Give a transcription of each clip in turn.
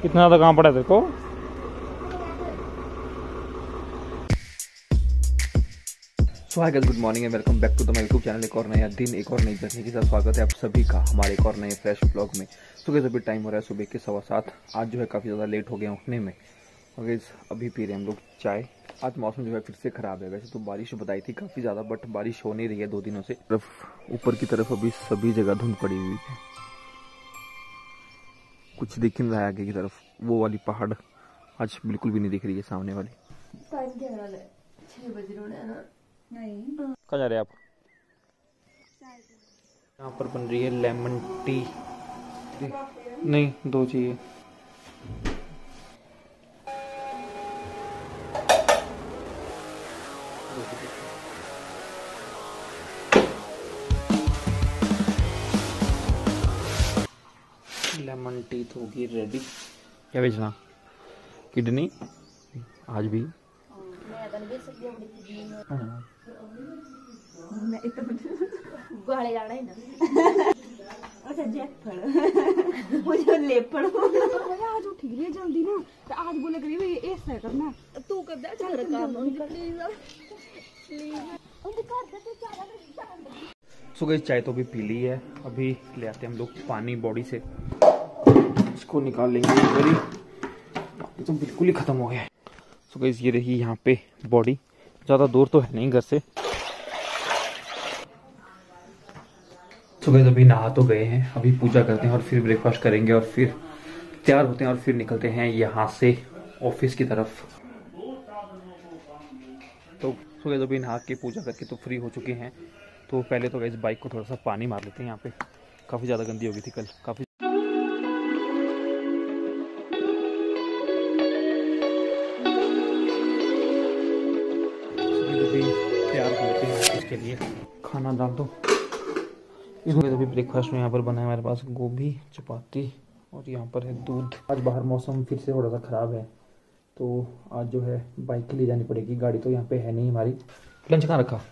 इतना ज़्यादा कहाँ पड़ा देखो। So hi guys, good morning and welcome back to the my YouTube channel. एक और नया दिन, एक और नई जर्नी के साथ स्वागत है आप सभी का हमारे एक और नए फ्रेश ब्लॉग में। तो गाइस अभी टाइम हो रहा है सुबह के 7:15। आज जो है काफ़ी ज़्यादा लेट हो गया उठने में। और गाइस अभी पी रहे हैं हम लोग चाय। आज मौसम जो है फिर से ख़राब है। वैसे तो बारिश बताई थी काफ़ी ज़्यादा, बट बारिश हो नहीं रही है 2 दिनों से। ऊपर की तरफ अभी सभी जगह धुंध पड़ी हुई है, कुछ दिख नहीं रहा है आगे की तरफ। वो वाली पहाड़ आज बिल्कुल भी नहीं दिख रही है, सामने वाली। टाइम क्या है? 6 बज रहे हैं ना? नहीं। कहाँ जा रहे हैं आप? यहाँ पर बन रही है लेमन टी। नहीं, 2 चाहिए। लेमन टी तो होगी रेडी। क्या बेचना? किडनी आज भी। गाले जाना है ना। अच्छा जैफर मुझे लेपड़ आज उठ गई जल्दी ना, तो आज बोले करी भाई ऐसा करना तू कर दे। चल काम प्लीज सो गाइस चाय तो अभी पी ली है। अभी ले आते हैं हम लोग पानी बॉडी से, इसको निकाल लेंगे। मेरी तो बिल्कुल ही खत्म हो गया है। सो गाइस ये रही यहाँ पे बॉडी, ज़्यादा दूर तो है नहीं घर से। सो गाइस अभी नहा तो गए हैं, अभी पूजा करते हैं और फिर ब्रेकफास्ट करेंगे और फिर तैयार होते हैं और फिर निकलते हैं यहाँ से ऑफिस की तरफ। तो सो गाइस अभी नहा के पूजा करके तो फ्री हो चुके हैं। तो पहले तो गाइस बाइक को थोड़ा सा पानी मार लेते हैं। यहाँ पे काफ़ी ज़्यादा गंदी हो गई थी कल, काफ़ी। तैयार हो लेते हैं इसके लिए, खाना डाल दो। इसमें अभी ब्रेकफास्ट में यहाँ पर बना है हमारे पास गोभी, चपाती और यहाँ पर है दूध। आज बाहर मौसम फिर से थोड़ा सा ख़राब है, तो आज जो है बाइक ले जानी पड़ेगी, गाड़ी तो यहाँ पे है नहीं हमारी। लंच कहाँ रखा?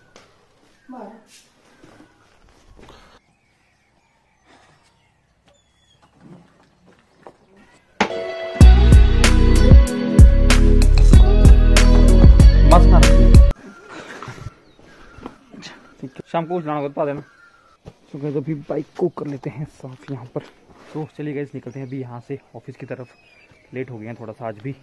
बस कहाँ रखी? ठीक है, शाम को कुछ लाना बता देना। तो गाइस अभी बाइक को कर लेते हैं साफ यहाँ पर। तो चलिए गाइस निकलते हैं अभी यहाँ से ऑफिस की तरफ। लेट हो गए हैं थोड़ा सा आज भी।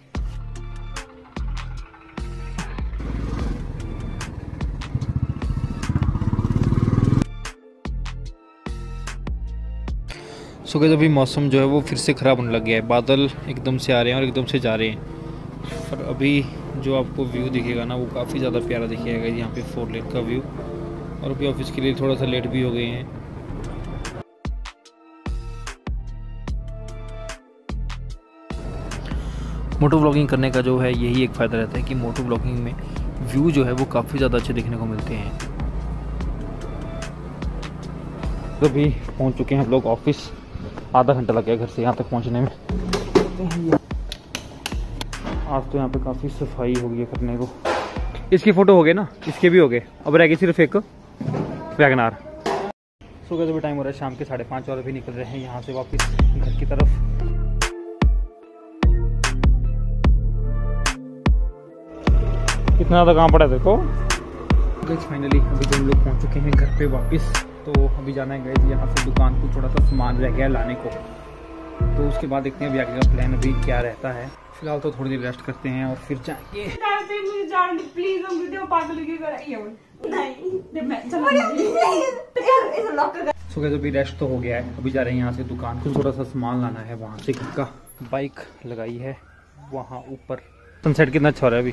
सो गाइस अभी मौसम जो है वो फिर से ख़राब होने लग गया है। बादल एकदम से आ रहे हैं और एकदम से जा रहे हैं। और अभी जो आपको व्यू दिखेगा ना वो काफ़ी ज़्यादा प्यारा दिखेगा यहाँ पे 4 लेन का व्यू। और अभी ऑफिस के लिए थोड़ा सा लेट भी हो गए हैं। मोटो ब्लॉगिंग करने का जो है यही एक फ़ायदा रहता है कि मोटो ब्लॉगिंग में व्यू जो है वो काफ़ी ज़्यादा अच्छे देखने को मिलते हैं। तो अभी पहुंच चुके हैं हम लोग ऑफिस। आधा घंटा लग गया घर से यहाँ तक पहुंचने में। आज तो यहाँ पे काफ़ी सफाई हो गई है करने को। इसकी फ़ोटो हो गए ना, इसके भी हो गए। अब रह गई सिर्फ एक वैगनार। सो गाइस अभी टाइम हो रहा है शाम के 5:30 और अभी निकल रहे हैं यहाँ से वापस घर की तरफ। इतना ज़्यादा कहाँ पड़ा देखो। गाइस फाइनली अभी हम लोग पहुँच चुके हैं घर पे वापस। तो अभी जाना है गाइस यहाँ से दुकान को, थोड़ा सा सामान रह गया लाने को। तो उसके बाद देखते हैं अभी आगे का प्लान अभी क्या रहता है। फिलहाल तो थोड़ी देर रेस्ट करते हैं और फिर जाएंगे। प्लीज हम वीडियो पागल की सो गाइस अभी रेस्ट तो हो गया है। अभी जा रहे हैं यहाँ से दुकान को, थोड़ा सा सामान लाना है वहाँ से घर का। बाइक लगाई है वहाँ ऊपर। सनसेट कितना अच्छा हो रहा है अभी।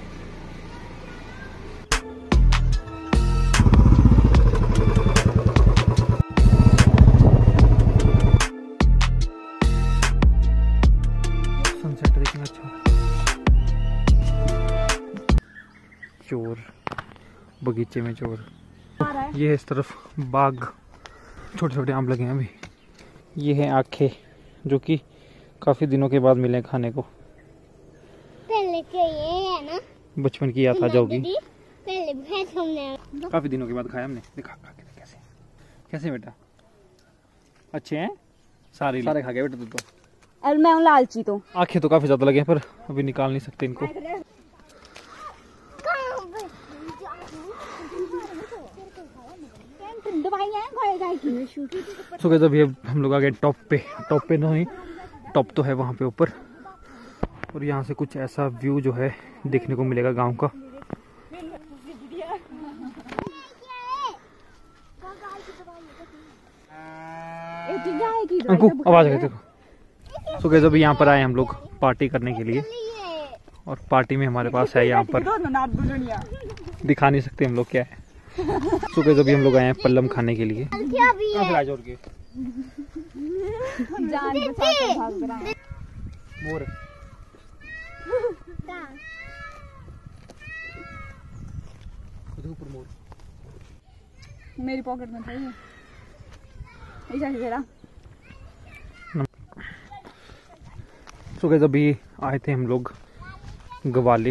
सनसेट देखना अच्छा। चोर बगीचे में चोर। ये है इस तरफ बाग, छोटे छोटे आम लगे हैं अभी। ये है आखे जो कि काफ़ी दिनों के बाद मिले खाने को। पहले के ये है ना, बचपन की याद आ जाओगी। पहले भैंस हमने काफ़ी दिनों के बाद खाया हमने। दिखा खा के कैसे कैसे बेटा, अच्छे हैं सारे खा गए बेटा तू तो। और मैं हूँ लालची तो। आंखें तो काफी ज्यादा लगे हैं पर अभी निकाल नहीं सकते इनको। सो गाइस अभी हम लोग आ गए टॉप पे नहीं, टॉप तो है वहाँ पे ऊपर, और यहाँ से कुछ ऐसा व्यू जो है देखने को मिलेगा गांव का। अंकु आवाज आ गई देखो। सो गाइस अभी यहाँ पर आए हम लोग पार्टी करने के लिए, और पार्टी में हमारे पास है यहाँ पर, दिखा नहीं सकते हम लोग क्या है। सो गाइस अभी हम लोग आए हैं पल्लम खाने के लिए। मोर मेरी पॉकेट में था ये। सो गाइस अभी आए थे हम लोग गवाले।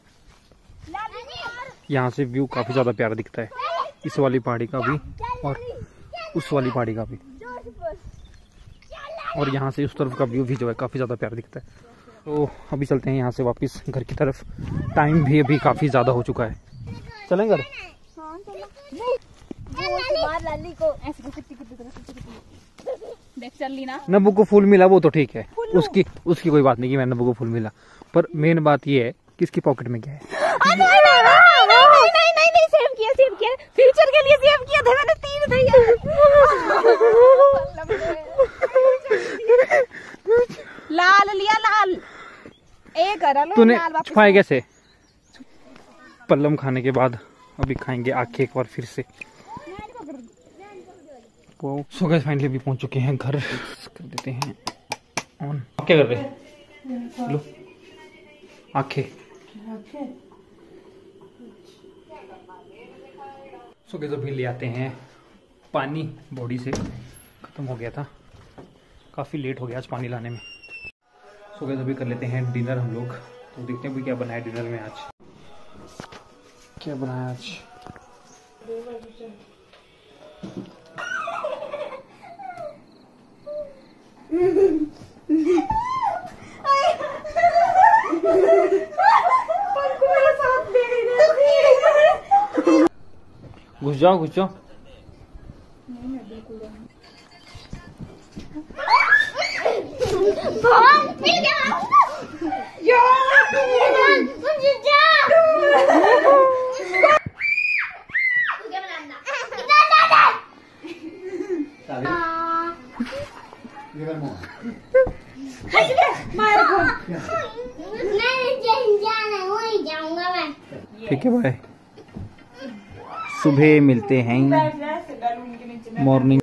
यहाँ से व्यू काफी ज्यादा प्यारा दिखता है, इस वाली पहाड़ी का भी और उस वाली पहाड़ी का भी, और यहाँ से उस तरफ का व्यू भी जो है काफी ज्यादा प्यारा दिखता है। तो अभी चलते हैं यहाँ से वापस घर की तरफ, टाइम भी अभी काफी ज्यादा हो चुका है। चलेंगे घर? नब्बू को फूल मिला वो तो ठीक है, उसकी कोई बात नहीं कि मैं नब्बू को फूल मिला, पर मेन बात ये है कि इसकी पॉकेट में क्या है। नहीं सेव किया फ्यूचर के लिए सेव किया था मैंने 3 लाल लिया, लाल एक तूने छुपाए कैसे? पल्लम खाने के बाद अभी खाएंगे आखे एक बार फिर से। सो गाइस फाइनली भी पहुंच चुके हैं घर, कर देते हैं ऑन। क्या कर रहे हैं? लो आखे। सो गाइस अभी ले आते हैं पानी, बॉडी से खत्म हो गया था, काफी लेट हो गया आज पानी लाने में। सो गाइस अभी कर लेते हैं डिनर हम लोग, तो देखते हैं भी क्या बनाया डिनर में आज। क्या बनाया आज? घुस जाओ ठीक है भाई, सुबह मिलते हैं मॉर्निंग।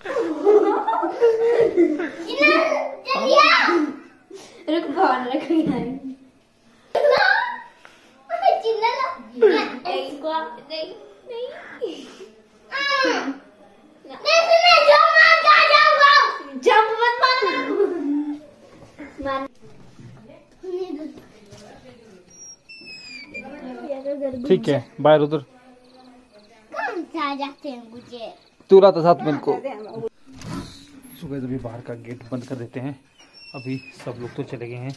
ठीक है बाहर उधर जाते हैं मुझे तू रहा था साथ में इनको। सुबह अभी बाहर का गेट बंद कर देते हैं, अभी सब लोग तो चले गए हैं।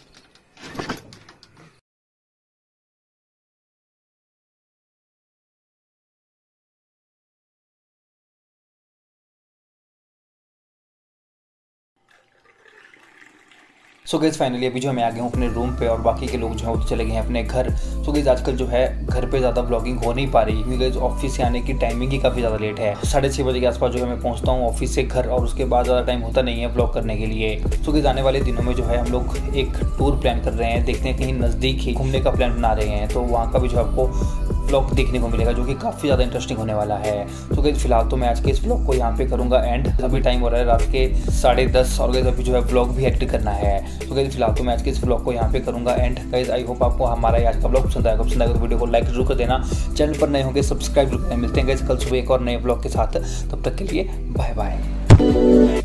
सो गाइस फाइनली अभी जो मैं आ गया हूँ अपने रूम पे, और बाकी के लोग जो हैं वो चले गए हैं अपने घर। सो गाइस आजकल जो है घर पे ज़्यादा व्लॉगिंग हो नहीं पा रही, क्योंकि ऑफिस से आने की टाइमिंग ही काफ़ी ज़्यादा लेट है। 6:30 बजे के आसपास जो है मैं पहुँचता हूँ ऑफिस से घर, और उसके बाद ज़्यादा टाइम होता नहीं है व्लॉग करने के लिए। सो गाइस आने वाले दिनों में जो है हम लोग एक टूर प्लान कर रहे हैं, देखते हैं कहीं नज़दीक ही घूमने का प्लान बना रहे हैं, तो वहाँ का भी जो आपको व्लॉग देखने को मिलेगा, जो कि काफ़ी ज़्यादा इंटरेस्टिंग होने वाला है। तो गाइस फिलहाल तो मैं आज के इस व्लॉग को यहाँ पे करूँगा एंड। अभी टाइम हो रहा है रात के 10:30, और गाइस अभी जो है व्लॉग भी एडिट करना है। तो गाइस फिलहाल तो मैं आज के इस व्लॉग को यहाँ पे करूँगा एंड। गाइस आई होप आपको हमारा आज का व्लॉग पसंद आएगा तो वीडियो को लाइक जरूर कर देना, चैनल पर नए होंगे सब्सक्राइब जरूर करें। मिलते हैं गाइस कल सुबह एक और नए व्लॉग के साथ, तब तक के लिए बाय बाय।